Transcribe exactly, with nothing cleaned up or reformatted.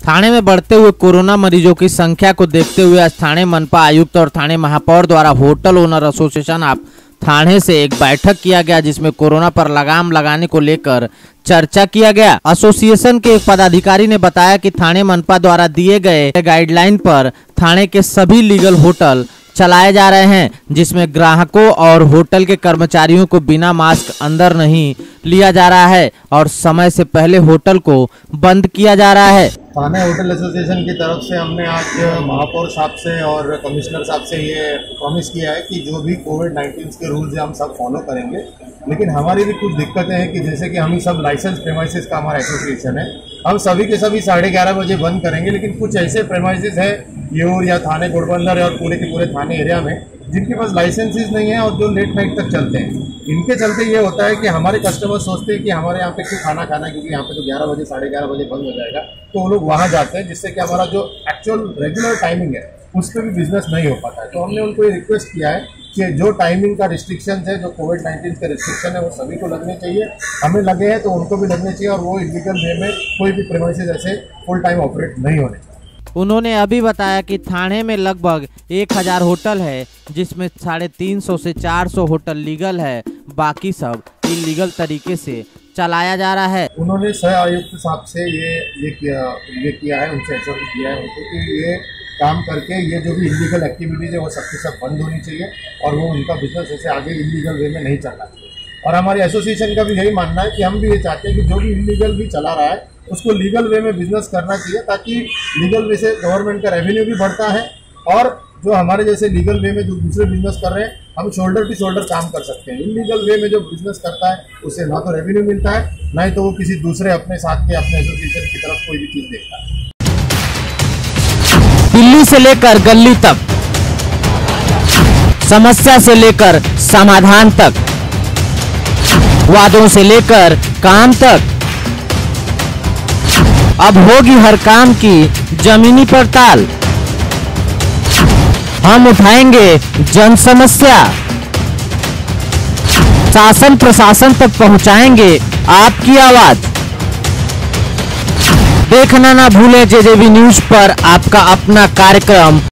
थाने में बढ़ते हुए कोरोना मरीजों की संख्या को देखते हुए आज थाने मनपा आयुक्त और थाने महापौर द्वारा hotel owner association of Thane से एक बैठक किया गया, जिसमें कोरोना पर लगाम लगाने को लेकर चर्चा किया गया। एसोसिएशन के एक पदाधिकारी ने बताया कि थाने मनपा द्वारा दिए गए गाइडलाइन पर थाने के सभी लीगल होटल चलाए जा रहे हैं, जिसमें ग्राहकों और होटल के कर्मचारियों को बिना मास्क अंदर नहीं लिया जा रहा है और समय से पहले होटल को बंद किया जा रहा है। थाने होटल एसोसिएशन की तरफ से हमने आज महापौर साहब से और कमिश्नर साहब से ये प्रॉमिस किया है कि जो भी कोविड नाइन्टीन के रूल्स हैं हम सब फॉलो करेंगे, लेकिन हमारी भी कुछ दिक्कतें हैं कि जैसे कि हम ही सब लाइसेंस प्रेमाइसेस का हमारा एसोसिएशन है, हम सभी के सभी साढ़े ग्यारह बजे बंद करेंगे, लेकिन कुछ ऐसे प्रेमाइसेस है यूर या थाने घोड़बंदर और पूरे के पूरे थाने एरिया में जिनके पास लाइसेंसेस नहीं है और जो लेट नाइट तक चलते हैं। इनके चलते ये होता है कि हमारे कस्टमर सोचते हैं कि हमारे यहाँ पे क्यों खाना खाना, क्योंकि यहाँ पे तो ग्यारह बजे साढ़े ग्यारह बजे बंद हो जाएगा, तो वो लोग वहाँ जाते हैं, जिससे कि हमारा जो एक्चुअल रेगुलर टाइमिंग है उस पर भी बिजनेस नहीं हो पाता है। तो हमने उनको ये रिक्वेस्ट किया है कि जो टाइमिंग का रिस्ट्रिक्शन है, जो कोविड नाइन्टीन के रिस्ट्रिक्शन है, वो सभी को लगने चाहिए, हमें लगे हैं तो उनको भी लगने चाहिए, और वो इलीगल वे में कोई भी प्रेमाइसेस ऐसे फुल टाइम ऑपरेट नहीं होने चाहिए। उन्होंने अभी बताया कि थाने में लगभग एक हजार होटल है, जिसमें साढ़े तीन सौ से चार सौ होटल लीगल है, बाकी सब इलीगल तरीके से चलाया जा रहा है। उन्होंने सह आयुक्त साहब से ये ये किया ये किया है, उनसे एश्योर किया है उनको कि ये काम करके ये जो भी इलीगल एक्टिविटीज़ है वो सबके सब बंद होनी चाहिए और वो उनका बिजनेस ऐसे आगे इलीगल वे में नहीं चलना चाहिए। और हमारे एसोसिएशन का भी यही मानना है कि हम भी ये चाहते हैं कि जो भी इलीगल भी चला रहा है उसको लीगल वे में बिजनेस करना चाहिए, ताकि लीगल वे से गवर्नमेंट का रेवेन्यू भी बढ़ता है और जो हमारे जैसे लीगल वे में जो दूसरे बिजनेस कर रहे हैं हम शोल्डर टू शोल्डर काम कर सकते हैं। इलीगल वे में जो बिजनेस करता है उससे ना तो रेवेन्यू मिलता है, ना ही तो वो किसी दूसरे अपने साथ के अपने एसोसिएशन की तरफ कोई भी चीज देखता है। दिल्ली से लेकर गली तक, समस्या से लेकर समाधान तक, वादों से लेकर काम तक, अब होगी हर काम की जमीनी पड़ताल। हम उठाएंगे जन समस्या, शासन प्रशासन तक पहुंचाएंगे आपकी आवाज। देखना ना भूलें जेजेबी न्यूज पर आपका अपना कार्यक्रम